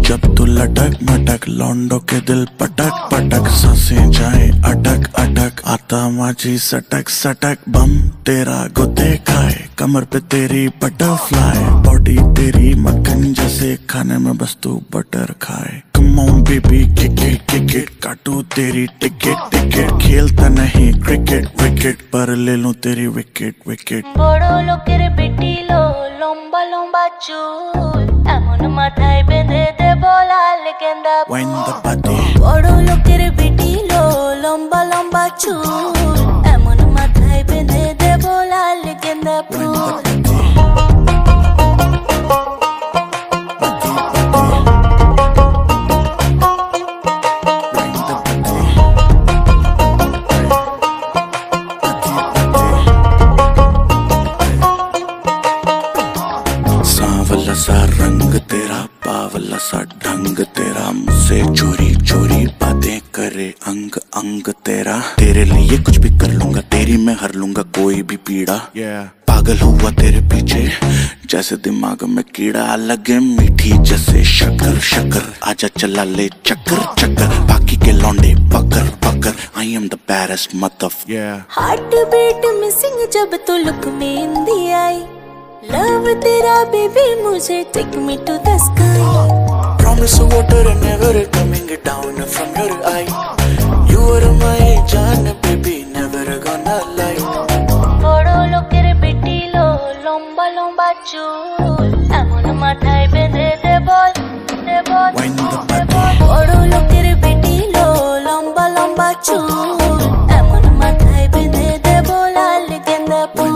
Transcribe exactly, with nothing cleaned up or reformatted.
जब तू लटक मटक लौंडो के दिल पटक पटक सांसें जाए अटक अटक आता माझी सटक सटक बम तेरा गुद्दे खाए कमर पे तेरी बटरफ्लाई बॉडी तेरी मक्खन जैसे खाने में बस तू बटर खाए come on baby kick it kick it काटू तेरी टिकट टिकट खेलता नहीं क्रिकेट विकेट पर ले लूं तेरी विकेट विकेट বড় লোকের বেটিলো লম্বা লম্বা চুল এমন মাথায় বেঁধে দেব লাল গেন্দা Wind the body বড় লোকের বেটিলো লম্বা লম্বা চুল এমন মাথায় বেঁধে দেব লাল গেন্দা ফুল सा रंग तेरा पावला सा ढंग तेरा मुझसे चोरी चोरी बातें करे अंग अंग तेरा तेरे लिए कुछ भी कर लूंगा तेरी मैं हर लूंगा कोई भी पीड़ा yeah. पागल हुआ तेरे पीछे जैसे दिमाग में कीड़ा लगे मीठी जैसे शक्कर शक्कर आजा चला ले चक्कर चक्कर बाकी के लौंडे पकड़ पकड़ आई एम द बैरेस्ट मतलब हार्ट बीट मिसिंग जब तू लुक में इंदी आई लव तेरा बेबी मुझे take me to the sky Promise water and never coming down from your eye You are my jaan baby never gonna lie বড় লোকের বেটিলো লম্বা লম্বা চুল এমন মাথায় বেঁধে দেব দেব বড় লোকের বেটিলো লম্বা লম্বা চুল এমন মাথায় বেঁধে দেব লাল গেন্দা ফুল